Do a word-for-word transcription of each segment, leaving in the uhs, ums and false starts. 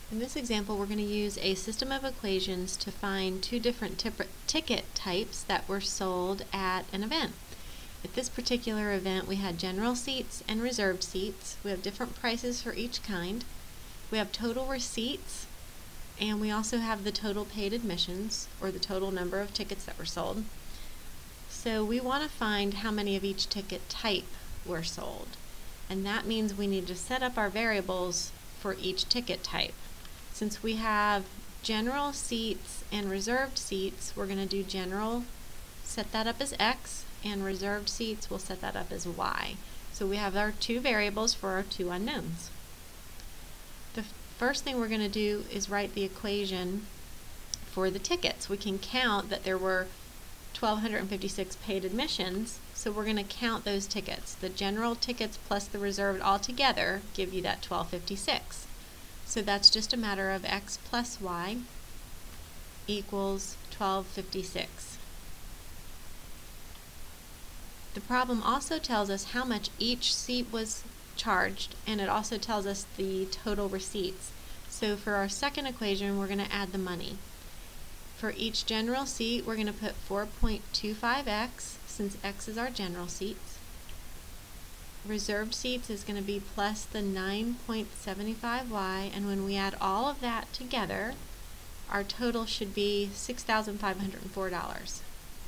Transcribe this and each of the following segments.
In this example, we're going to use a system of equations to find two different ticket types that were sold at an event. At this particular event, we had general seats and reserved seats. We have different prices for each kind. We have total receipts, and we also have the total paid admissions, or the total number of tickets that were sold. So we want to find how many of each ticket type were sold. And that means we need to set up our variables for each ticket type. Since we have general seats and reserved seats, we're going to do general, set that up as X, and reserved seats, we'll set that up as Y. So we have our two variables for our two unknowns. The first thing we're going to do is write the equation for the tickets. We can count that there were one thousand two hundred fifty-six paid admissions, so we're going to count those tickets. The general tickets plus the reserved all together give you that twelve fifty-six. So that's just a matter of X plus Y equals twelve fifty-six. The problem also tells us how much each seat was charged, and it also tells us the total receipts. So for our second equation, we're going to add the money. For each general seat, we're going to put four point two five X, since X is our general seats. Reserved seats is going to be plus the nine point seven five Y, and when we add all of that together, our total should be six thousand five hundred four dollars.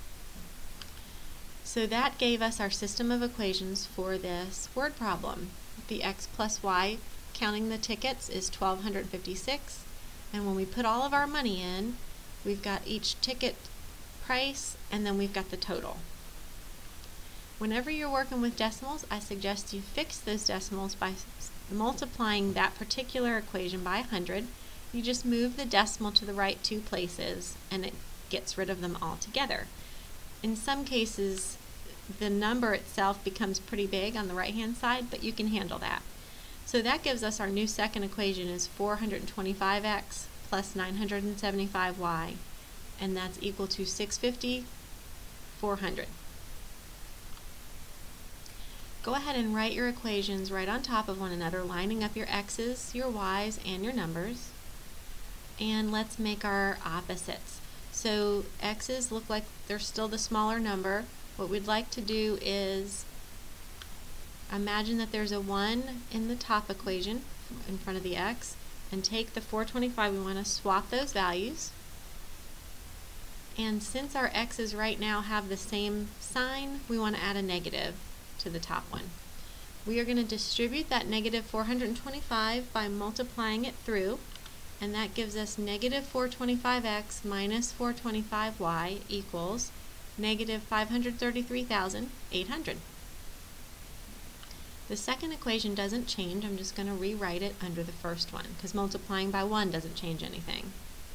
So that gave us our system of equations for this word problem. The X plus Y, counting the tickets, is one thousand two hundred fifty-six, and when we put all of our money in, we've got each ticket price, and then we've got the total. Whenever you're working with decimals, I suggest you fix those decimals by multiplying that particular equation by one hundred. You just move the decimal to the right two places, and it gets rid of them all together. In some cases, the number itself becomes pretty big on the right-hand side, but you can handle that. So that gives us our new second equation is four hundred twenty-five X plus nine hundred seventy-five Y, and that's equal to six hundred fifty, four hundred. Go ahead and write your equations right on top of one another, lining up your X's, your Y's, and your numbers. And let's make our opposites. So X's look like they're still the smaller number. What we'd like to do is imagine that there's a one in the top equation in front of the X, and take the four hundred twenty-five, we want to swap those values. And since our X's right now have the same sign, we want to add a negative to the top one. We are going to distribute that negative four hundred twenty-five by multiplying it through, and that gives us negative four hundred twenty-five X minus four hundred twenty-five Y equals negative five hundred thirty-three thousand eight hundred. The second equation doesn't change. I'm just going to rewrite it under the first one, because multiplying by one doesn't change anything.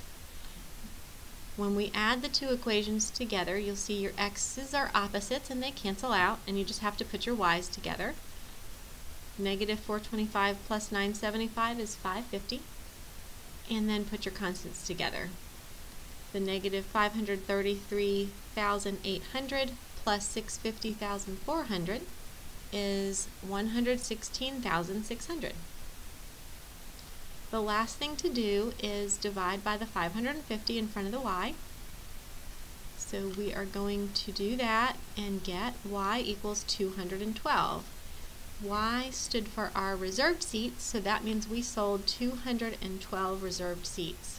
When we add the two equations together, you'll see your X's are opposites and they cancel out, and you just have to put your Y's together. Negative four hundred twenty-five plus nine hundred seventy-five is five hundred fifty, and then put your constants together. The negative five hundred thirty-three thousand eight hundred plus six hundred fifty thousand four hundred is one hundred sixteen thousand six hundred. The last thing to do is divide by the five hundred fifty in front of the Y. So we are going to do that and get Y equals two hundred twelve. Y stood for our reserved seats, so that means we sold two hundred twelve reserved seats.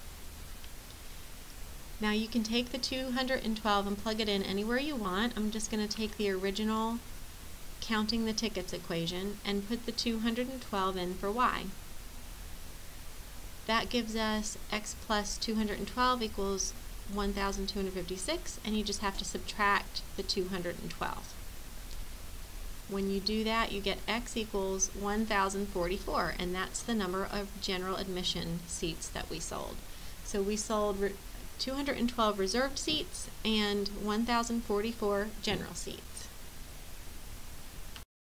Now you can take the two hundred twelve and plug it in anywhere you want. I'm just going to take the original counting the tickets equation and put the two hundred twelve in for Y. That gives us X plus two hundred twelve equals one thousand two hundred fifty-six, and you just have to subtract the two hundred twelve. When you do that, you get X equals one thousand forty-four, and that's the number of general admission seats that we sold. So we sold two hundred twelve reserved seats and one thousand forty-four general seats.